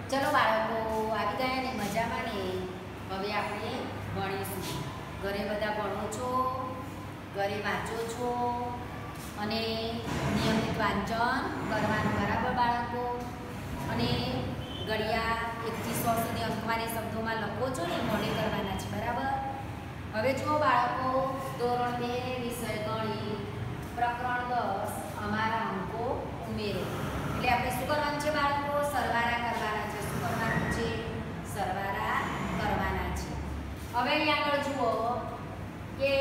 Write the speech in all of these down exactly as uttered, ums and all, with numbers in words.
ચલો બાળકો આવી ગયા ને મજામાં ને હવે આપણે ભણીશું. ઘરે બધા ભણો છો, ઘરે વાંચો છો અને નિયમિત વાંચન કરવાનું બરાબર બાળકો. અને ઘડિયા એકથી સો સુધી અંકવાળી શબ્દોમાં લખો છો ને મોઢે કરવાના છે બરાબર. હવે જુઓ બાળકો, ધોરણ બે વિષય ગણિત પ્રકરણ દસ અમારા અંકો ઉમેરો. એટલે આપણે શું કરવાનું છે બાળકો? સરવાળા કરવાના છે. શું કરવાનું છે? સરવાળા કરવાના છે. હવે અહીંયા આગળ જુઓ કે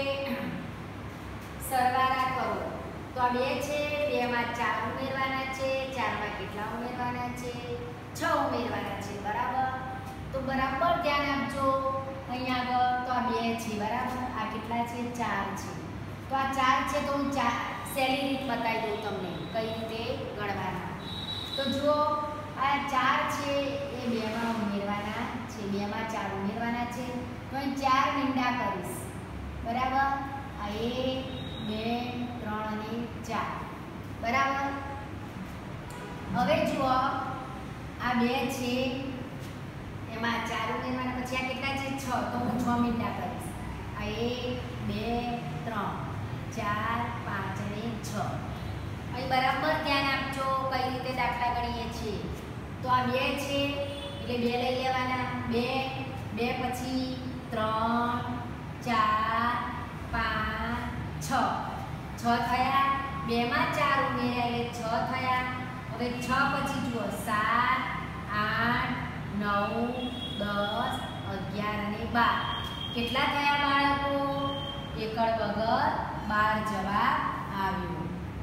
સરવાળા કરો તો આ બે છે, બેમાં ચાર ઉમેરવાના છે, ચારમાં કેટલા ઉમેરવાના છે? છ ઉમેરવાના છે બરાબર. તો બરાબર ધ્યાન આપજો. અહીંયા આગળ તો આ બે છે બરાબર, આ કેટલા છે? ચાર છે. તો આ ચાર છે તો હું ચાર સહેલી રીત બતાવી દઉં તમને કઈ રીતે ગણવાના. તો જુઓ આ ચાર છે એ બેમાં ઉમેરવાના છે, બેમાં ચાર ઉમેરવાના છે. તો અહીં ચાર મીંડા કરીશ બરાબર. આ એક બે ત્રણ અને ચાર બરાબર. હવે જુઓ આ બે છે એમાં ચાર ઉમેરવાના, પછી આ કેટલા છે? છ. તો હું છ મીંડા કરીશ. આ એક બે ત્રણ ચાર પાંચ અને છ. અહીં બરાબર ધ્યાન આપજો કઈ રીતે દાખલા ગણીએ છીએ. તો આ બે છે એટલે બે લઈ લેવાના. બે બે પછી ત્રણ ચાર પાંચ છ. છ થયા. બેમાં ચાર ઉમેર્યા એટલે છ થયા. હવે છ પછી જુઓ સાત આઠ નવ દસ અગિયાર અને બાર. કેટલા થયા બાળકો? એકડ વગર બાર જવાબ આવ્યો.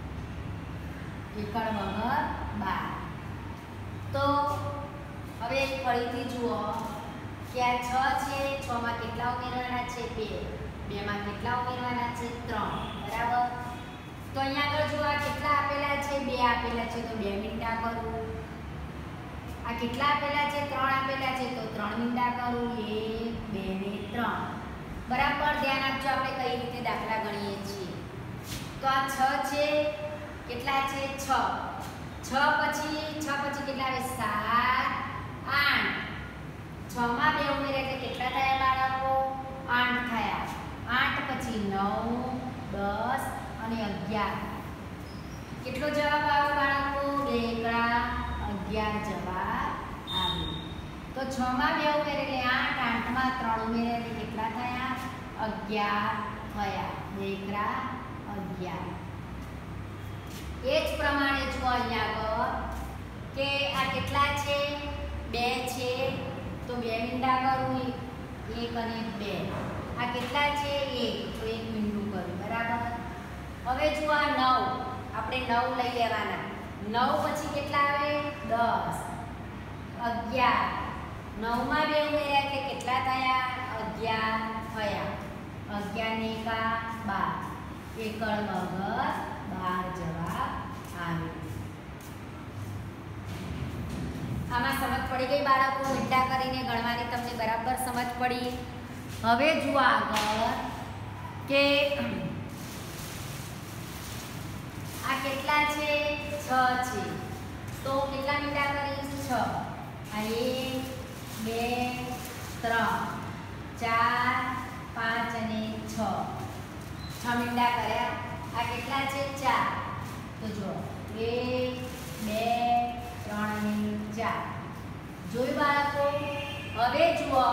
એકડ વગર બાર. તો હવે ફરીથી જુઓ કે આ છ છે, છ માં કેટલા ઉમેરવાના છે? બે. બે માં કેટલા ઉમેરવાના છે? ત્રણ બરાબર. તો અહીંયા આગળ જુઓ આ કેટલા આપેલા છે? બે આપેલા છે તો બે મીંડા કરું. આ કેટલા આપેલા છે? ત્રણ આપેલા છે તો ત્રણ મીંડા કરું. એક બે ને ત્રણ બરાબર. ધ્યાન આપજો આપણે કઈ રીતે દાખલા ગણીએ છીએ. તો આ છ છે, કેટલા છે? છ. છ પછી છ પછી કેટલા આવે? સાત આઠ. છ માં બે ઉમેર્યા એટલે કેટલા થયા બાળકો? આઠ થયા. આઠ પછી નવ દસ અને અગિયાર. કેટલો જવાબ આવ્યો બાળકો? બે એકડા અગિયાર જવાબ આવ્યો. તો છ માં બે ઉમેરે એટલે આઠ, આઠ માં ત્રણ ઉમેરે એટલે કેટલા થયા? અગિયાર થયા. બે એકડા અગિયાર. એ જ પ્રમાણે જો અહીંયા આગળ કે આ કેટલા છે? બે છે તો બે મીંડા કરું. એક અને બે. આ કેટલા છે? એક. તો એક મીંડું કરું બરાબર. હવે જો આ નવ, આપણે નવ લઈ લેવાના. નવ પછી કેટલા આવે? દસ અગિયાર. નવમાં બે ઉમેર્યા એટલે કેટલા થયા? અગિયાર થયા. અગિયાર ને એકા બાર. એકડ વગર બાર જવાબ આવ્યો. આમાં સમજ પડી ગઈ બાળકો? મીંડા કરીને ગણવાની તમને બરાબર સમજ પડી. હવે જુઓ આગળ કે આ કેટલા છે? છ છે તો કેટલા મીંડા કરીશ? છ. આ એક બે ત્રણ ચાર પાંચ અને છ. છ મીંડા કર્યા. આ કેટલા છે? ચાર. તો જો એક બે ત્રણ અને ચાર. જોયું બાળકો? હવે જુઓ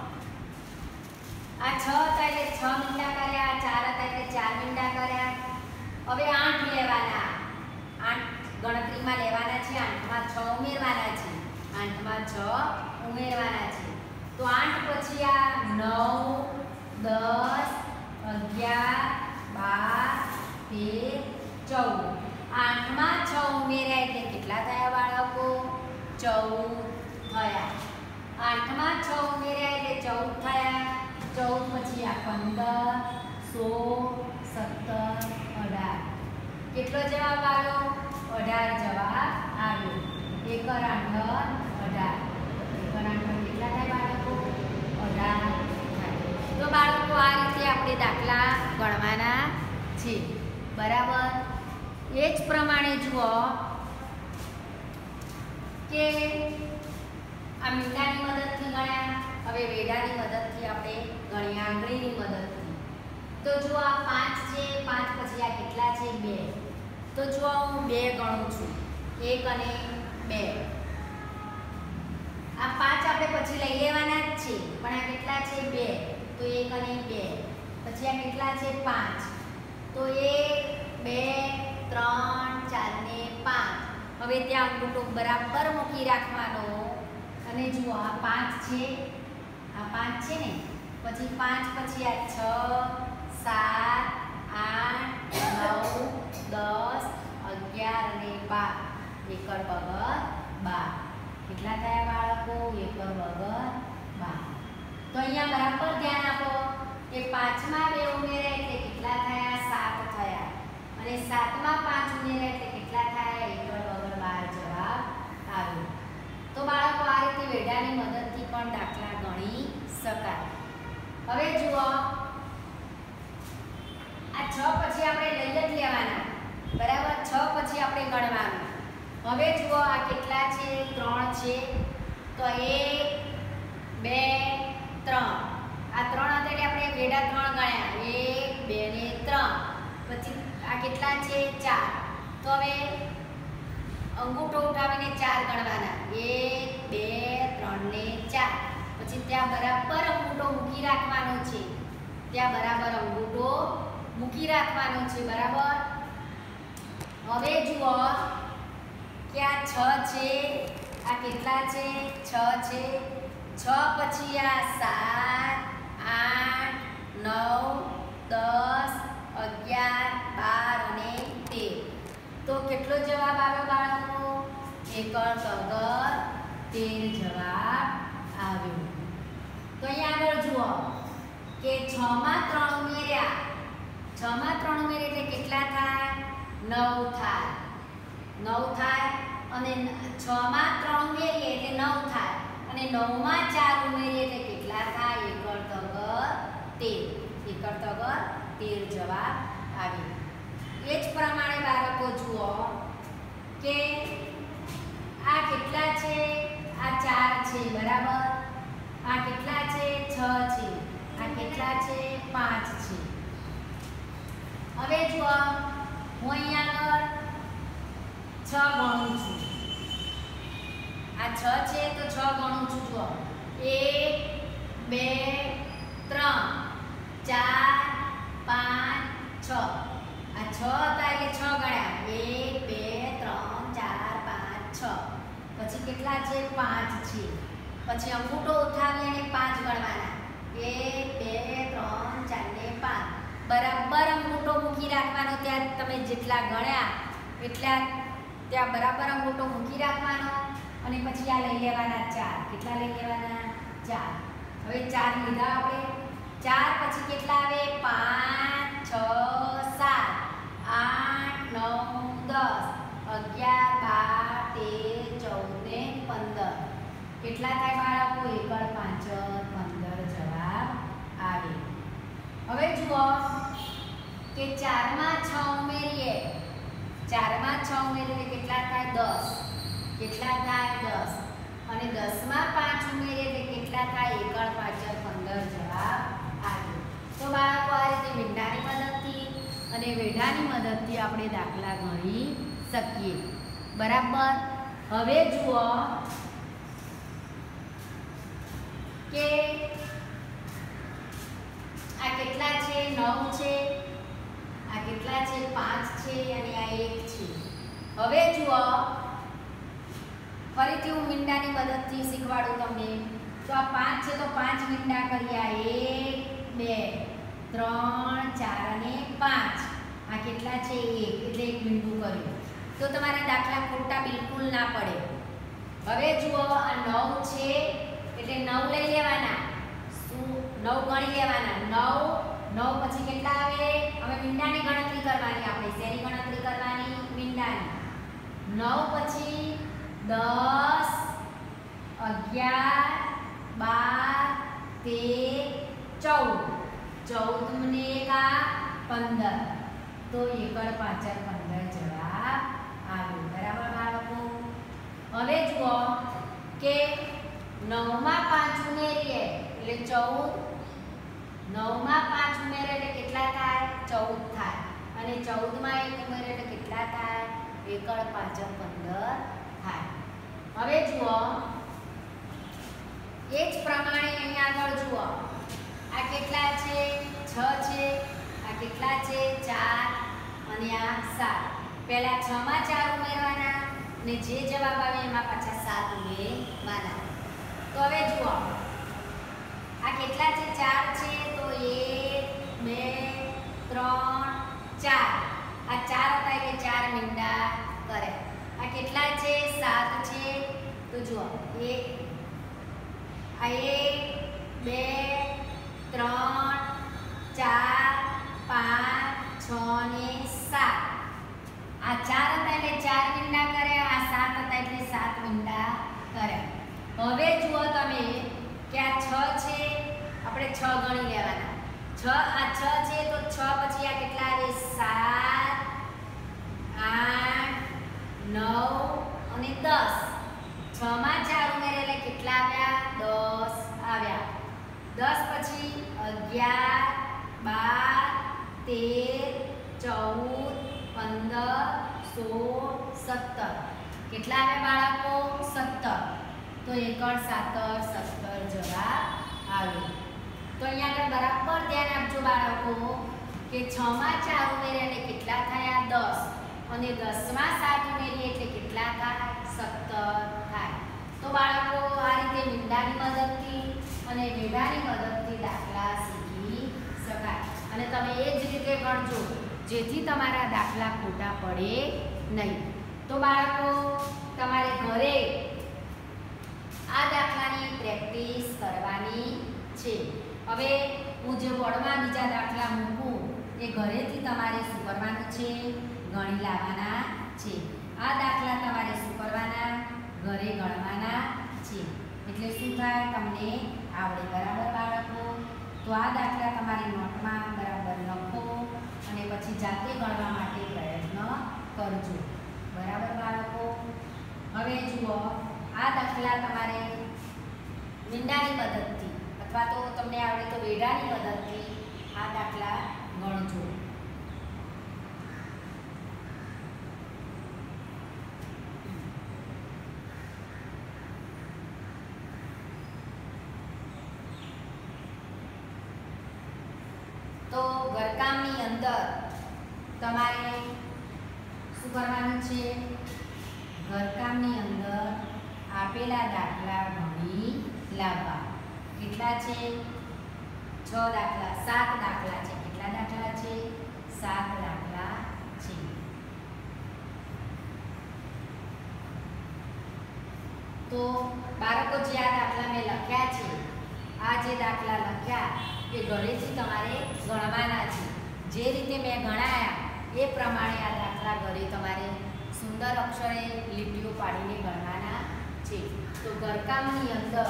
આ છ હતા એટલે છ મીંડા કર્યા, ચાર હતા એટલે ચાર મીંડા કર્યા. હવે આઠ લેવાના. આઠ ગણતરીમાં લેવાના છે. આઠમાં છ ઉમેરવાના છે. આઠમાં છ ઉમેરવાના છે. તો આઠ પછી આ નવ દસ અગિયાર બાર તેર ચૌદ. આઠમાં છ ઉમેર્યા એટલે કેટલા થયા બાળકો? ચૌદ થયા. આઠમાં છ ઉમેર્યા એટલે ચૌદ થયા. ચૌદ પછી આ પંદર સોળ સત્તર અઢાર. કેટલો જવાબ આવ્યો? અઢાર જવાબ આવ્યો. એકર આઠ અઢાર. એકર આઠ કેટલા થાય બાળકો? અઢાર થાય. તો બાળકો આ રીતે આપણે દાખલા ગણવાના છે બરાબર. એ જ પ્રમાણે જુઓ કે આ મીંડાની મદદથી ગણ્યા. હવે વેઢાની મદદથી આપણે ગણીએ આંગળીની મદદથી. તો જો આ પાંચ છે, પાંચ પછી આ કેટલા છે? બે. તો જો હું બે ગણું છું, એક અને બે. આ પાંચ આપણે પછી લઈ લેવાના જ છે, પણ આ કેટલા છે? બે. તો એક અને બે. પછી આ કેટલા છે? પાંચ. તો એક, બે, ત્રણ, ચાર ને પાંચ. હવે ત્યાં અંગૂઠો બરાબર મૂકી રાખવાનો અને જુઓ આ પાંચ છે, આ પાંચ છે ને, પછી પાંચ પછી આ છ, સાત, આઠ, નવ, દસ, અગિયાર અને બાર. એકર વગર બાર. કેટલા થયા બાળકો? એકર વગર બાર. તો અહીંયા બરાબર ધ્યાન આપો કે પાંચમાં બે ઉમેર્યા એટલે કેટલા થયા? સાત થયા. અને સાતમાં પાંચ ઉમેર્યા એટલે કેટલા થયા? એકર વગર બાર જવાબ આવ્યો. તો બાળકો આ રીતે વેઢાની મદદથી પણ દાખલા ગણી શકાય. હવે જુઓ આ છ પછી આપણે લઈ જ લેવાના, બરાબર? છ પછી આપણે ગણવાનું. હવે જુઓ આ કેટલા છે? ત્રણ છે. તો એક, બે, ત્રણ. આ ત્રણ હતા એટલે આપણે વેઢા ત્રણ ગણ્યા. એક, બે ને ત્રણ. પછી આ કેટલા છે? ચાર. તો હવે અંગૂઠો ઉઠાવીને ચાર ગણવાના. એક, બે, ત્રણ ને ચાર. પછી ત્યાં બરાબર અંગૂઠો મૂકી રાખવાનો છે. ત્યાં બરાબર અંગૂઠો મૂકી રાખવાનો છે, બરાબર? હવે જુઓ કે આ છ છે, આ કેટલા છે? છ છે. છ પછી આ સાત, આઠ, નવ, દસ, અગિયાર, બાર અને તેર. તો કેટલો જવાબ આવ્યો બાળકો? એકર વગર તેર જવાબ આવ્યો. તો અહીંયા આગળ જુઓ કે છ માં ત્રણ ઉમેર્યા. છ માં ત્રણ ઉમેર્યા એટલે કેટલા થાય? નવ થાય. નવ થાય. અને છ માં ત્રણ ઉમેરીએ એટલે નવ થાય. અને નવ માં ચાર ઉમેરીએ એટલે કેટલા થાય? એકર વગર તેર. એકર વગર તેર જવાબ આવ્યો. એ જ પ્રમાણે બાળકો જુઓ કે આ કેટલા છે? આ ચાર છે, બરાબર? આ કેટલા છે? છ છે. આ કેટલા છે? પાંચ છે. હવે જુઓ હું અહીંયા આગળ છ ગણું છું. આ છ છે તો છ ગણું છું. જુઓ એક, બે, ત્રણ, ચાર, પાંચ, છ. આ છ હતા એટલે છ ગણ્યા. એક, બે, ત્રણ, ચાર, પાંચ, છ. પછી કેટલા છે? પાંચ છે. પછી અંગૂઠો ઉઠાવી અને પાંચ ગણવાના. એક, બે, ત્રણ, ચાર ને પાંચ. બરાબર અંગૂઠો મૂકી રાખવાનો. ત્યાં તમે જેટલા ગણ્યા એટલા ત્યાં બરાબર અંગૂઠો મૂકી રાખવાનો. અને પછી આ લઈ લેવાના ચાર. કેટલા લઈ લેવાના? ચાર. હવે ચાર લીધા આપણે. ચાર પછી કેટલા આવે? પાંચ, છ, સાત, આઠ, નવ, દસ, અગિયાર, બાર, તેર, ચૌદ ને પંદર. કેટલા થાય બાળકો? એકર પાંચર પંદર જવાબ આવે. હવે જુઓ કે ચારમાં છ ઉમેરીએ. ચારમાં છ ઉમેરીએ કેટલા થાય? દસ. કેટલા થાય? દસ. અને દસમાં પાંચ ઉમેરીએ એટલે કેટલા થાય? એકર પાંચર પંદર જવાબ આવે. તો બાળકો આ રીતે મીંડાની મદદથી અને વેઢાની મદદથી આપણે દાખલા ગણી શકીએ, બરાબર? હવે જુઓ કે આ કેટલા છે? નવ છે. આ કેટલા છે? પાંચ છે. અને આ એક છે. હવે જુઓ ફરીથી હું મીંડાની મદદથી શીખવાડું તમને. તો આ પાંચ છે તો પાંચ મીંડા કર્યા. એક, બે, ત્રણ, ચાર અને પાંચ. આ કેટલા છે? એક. એટલે એક મીંડું કર્યું. તો તમારા દાખલા ખોટા બિલકુલ ના પડે. હવે જુઓ આ નવ છે એટલે નવ લઈ લેવાના. શું? નવ ગણી લેવાના. નવ. નવ પછી કેટલા આવે? હવે મીંડાની ગણતરી કરવાની. આપણે શેની ગણતરી કરવાની? મીંડાની. નવ પછી દસ, અગિયાર, બાર, તેર, ચૌદ. ચૌદ ને એક આ પંદર. તો એકર પાંચર પંદર જવાબ આવ્યો, બરાબર બાળકો? હવે જુઓ કે ચૌદ. નવમાં પાંચ ઉમેરે એટલે કેટલા થાય? ચૌદ થાય. અને ચૌદમાં એક ઉમેરે એટલે કેટલા થાય? એકડ પાંચ પંદર થાય. હવે જુઓ એ જ પ્રમાણે અહીંયા આગળ જુઓ આ કેટલા છે? છ છે. આ કેટલા છે? ચાર. અને આ સાત. પહેલા છ માં ચાર ઉમેરવાના અને જે જવાબ આવે એમાં પાછા સાત ઉમેરવાના. તો હવે જુઓ આ કેટલા છે? ચાર છે. તો એક બે ત્રણ ચાર. આ ચાર હતા એટલે ચાર મીંડા કરે. આ કેટલા છે? સાત છે. તો જુઓ એક આ એક બે ત્રણ ચાર પાંચ છ ને સાત. આ ચાર હતા એટલે ચાર મીંડા કરે. આ સાત હતા એટલે સાત મીંડા કરે. હવે જુઓ તમે કે આ છ છે. આપણે છ ગણી લેવાના. છ આ છ છે તો છ પછી આ કેટલા આવે? સાત આઠ નવ અને દસ. છ માં ચાર ઉમેરે એટલે કેટલા આવ્યા? દસ આવ્યા. દસ પછી અગિયાર બાર તેર ચૌદ પંદર સોળ સત્તર. કેટલા આવ્યા બાળકો? સત્તર. તો એકડ સાતર સત્તર જવાબ આવે. તો અહીંયા આગળ બરાબર ધ્યાન આપજો બાળકો કે છ માં ચાર ઉમેરે એટલે કેટલા થયા? દસ. અને દસ માં સાત ઉમેરીએ એટલે કેટલા થાય? સત્તર થાય. તો બાળકો આ રીતે મીંડાની મદદથી અને વેઢાની મદદથી દાખલા શીખી શકાય. અને તમે એ જ રીતે ગણજો જેથી તમારા દાખલા ખોટા પડે નહીં. તો બાળકો તમારે ઘરે આ દાખલાની પ્રેક્ટિસ કરવાની છે. હવે હું જે બોર્ડમાં બીજા દાખલા મૂકું એ ઘરેથી તમારે શું કરવાનું છે? ગણી લાવવાના છે. આ દાખલા તમારે શું કરવાના? ઘરે ગણવાના છે. એટલે શું થાય? તમને આવડે. બરાબર બાળકો? તો આ દાખલા તમારી નોટમાં બરાબર લખો અને પછી જાતે ગણવા માટે પ્રયત્ન કરજો. બરાબર બાળકો? હવે જુઓ આ દાખલા તમારે મીંડાની મદદથી અથવા તો તમને આવડે તો વેઢાની મદદથી આ દાખલા ગણજો. તો ઘરકામની અંદર તમારે શું કરવાનું છે? ઘરકામની અંદર આપેલા દાખલા ગણી લાવવા. કેટલા છે? છ દાખલા સાત દાખલા છે. કેટલા દાખલા છે? સાત દાખલા છે. તો બાળકો જે આ દાખલા મેં લખ્યા છે આ જે દાખલા લખ્યા એ ઘરેથી તમારે ગણવાના છે. જે રીતે મેં ગણાયા એ પ્રમાણે આ દાખલા ઘરે તમારે સુંદર અક્ષરે લીટીઓ પાડીને ગણવાના છે. તો ઘરકામની અંદર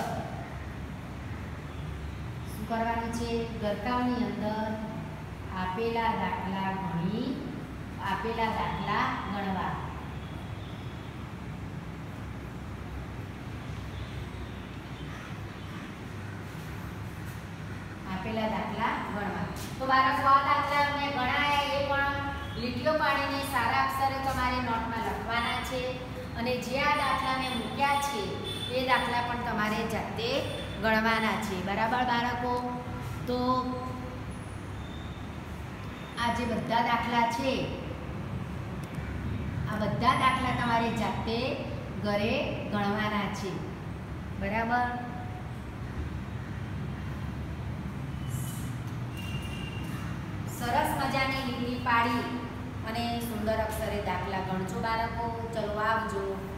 શું કરવાનું છે? ઘરકામની અંદર આપેલા દાખલા ગણી આપેલા દાખલા ગણવા. આપેલા દાખલા ગણવા. તો બાળકો આ દાખલા મેં ગણાયા એ પણ લીટીઓ પાડીને સારા અક્ષરે તમારે નોટમાં લખવાના છે. અને જે આ દાખલા મેં મૂક્યા છે એ દાખલા પણ તમારે જાતે ગણવાના છે. બરાબર બાળકો? તો આ જે બધા દાખલા છે આ બધા દાખલા તમારે જાતે ઘરે ગણવાના છે. બરાબર? સરસ મજાની લીટી પાડી અને સુંદર અક્ષરે દાખલા ગણજો બાળકો. ચલો આવજો.